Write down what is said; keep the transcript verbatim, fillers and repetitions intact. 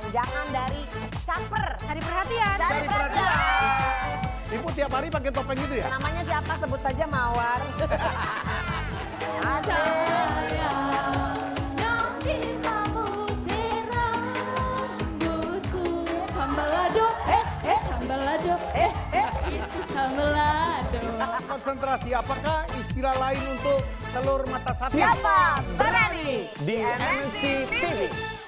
Jangan dari caper. Cari perhatian. Cari Cari perhatian. perhatian. Ibu tiap hari pakai topeng itu ya? Namanya siapa? Sebut saja Mawar. Asik. Eh, eh, sambal lado, Eh, eh. itu sambal lado. Konsentrasi, apakah istilah lain untuk telur mata sapi? Siapa berani? Di M N C T V.